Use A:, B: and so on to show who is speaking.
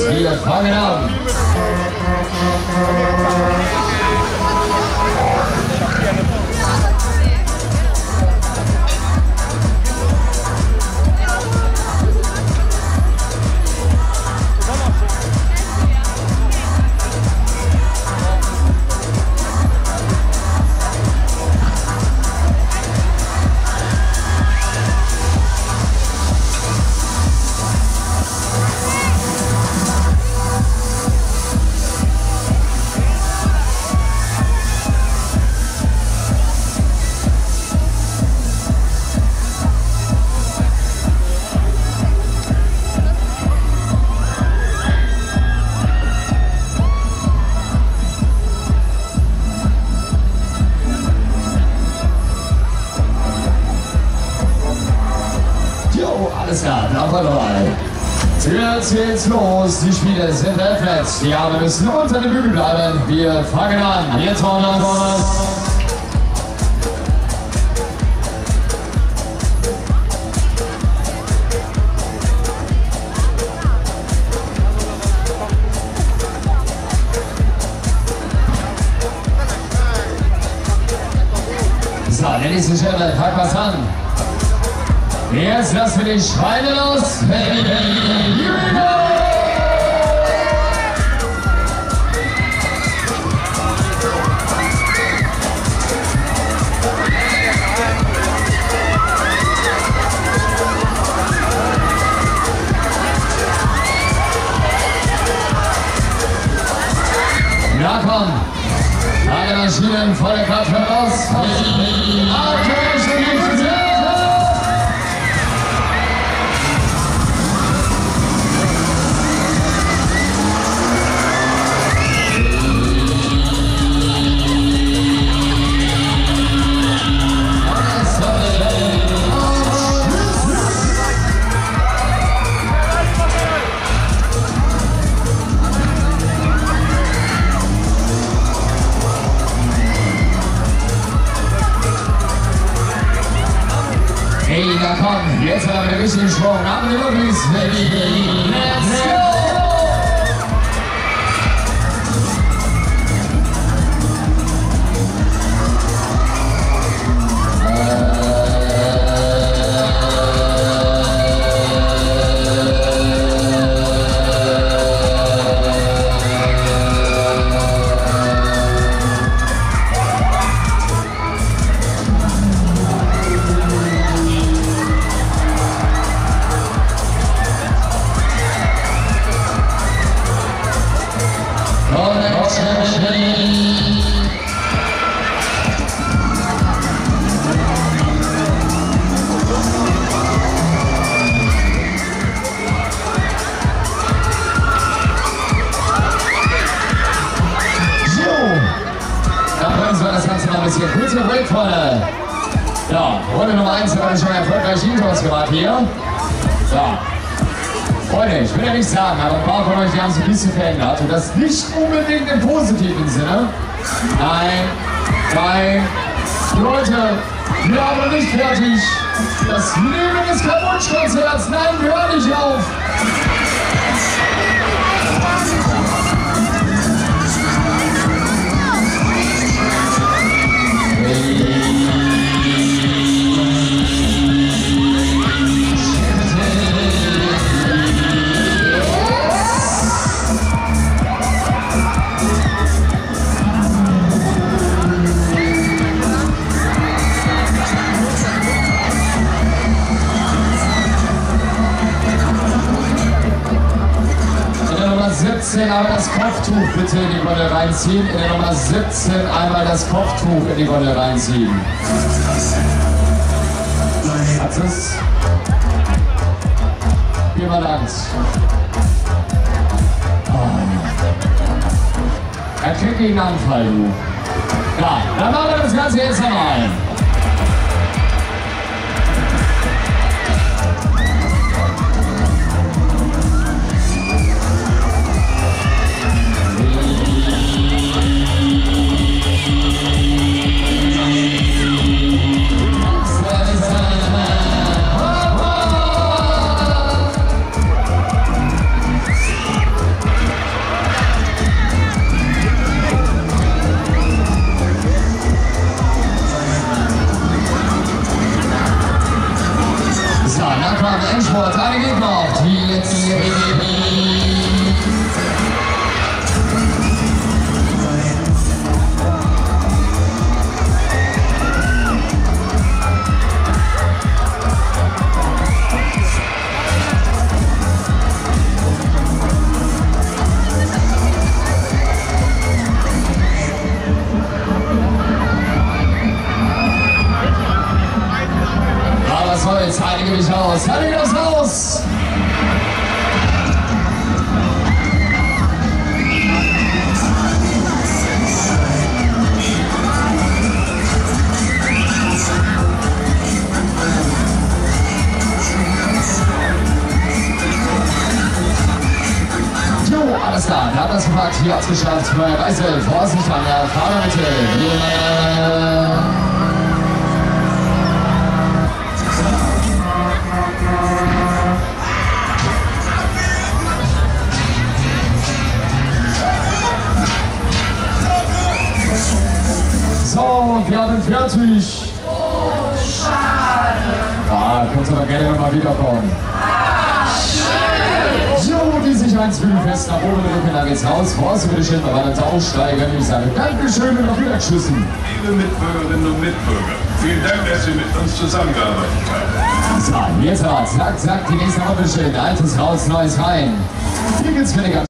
A: Wir fangen an. Alles klar, bleiben wir dabei. Jetzt geht's los. Die Spiele sind eröffnet. Die Arme müssen unter den Bügel bleiben. Wir fangen an. Jetzt vorne. So, ladies and gentlemen, pack was an. Jetzt lassen wir die Schweine los. Here we go! Ja, komm. Alle Maschinen volle Kraft heraus. Hey, na komm, jetzt haben wir ein bisschen Schwung. Haben wir wirklich? Let's go! Das Ganze mal ein bisschen kurz und Break, Freunde. Ja, Runde Nummer 1 haben wir schon erfolgreich Intros gemacht hier. So. Freunde, ich will ja nicht sagen, aber ein paar von euch, die haben sich ein bisschen verändert. Und das nicht unbedingt im positiven Sinne. Nein. Leute, wir haben nicht fertig. Das Leben ist kein Wunschkonzert. Nein, wir hören nicht auf. Aber das Kopftuch bitte in die Gondel reinziehen. In der Nummer 17 einmal das Kopftuch in die Gondel reinziehen. Hat es? Jemand Angst? Er kriegt einen Anfall, du. Ja, dann machen wir das Ganze jetzt nochmal. da hat das gepackt, hier ausgeschafft. Reisel, Vorsicht an der Fahrermitte. So, wir haben fertig.
B: Oh, schade.
A: Ah, könnt ihr aber gerne nochmal wiederkommen. So, die Sicherheitsbügel fest nach oben, Rücken lang ins Haus. Vorsicht, bitte schön, bei der Aussteiger. Ich sage Dankeschön und auf Wiedertschüssen.
C: Liebe Mitbürgerinnen und Mitbürger, vielen Dank, dass Sie mit uns zusammengearbeitet haben.
A: So, jetzt aber, zack, zack, die nächste Runde schön. Altes raus, neues rein. Hier geht's für eine ganz